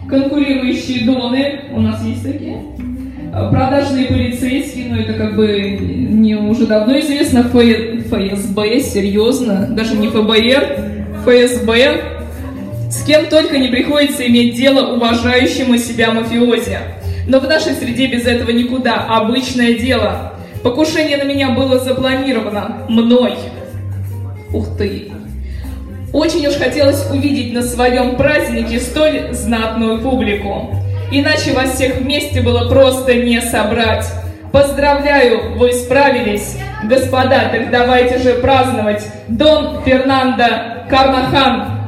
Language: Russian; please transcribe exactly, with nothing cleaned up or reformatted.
конкурирующие доны, у нас есть такие, продажные полицейские, но это как бы не уже давно известно, ФСБ, серьезно, даже не ФБР, ФСБ, с кем только не приходится иметь дело уважающему себя мафиози. Но в нашей среде без этого никуда, обычное дело. Покушение на меня было запланировано мной. Ух ты! Очень уж хотелось увидеть на своем празднике столь знатную публику. Иначе вас всех вместе было просто не собрать. Поздравляю, вы справились. Господа, так давайте же праздновать. Дон Фернандо Карнахан.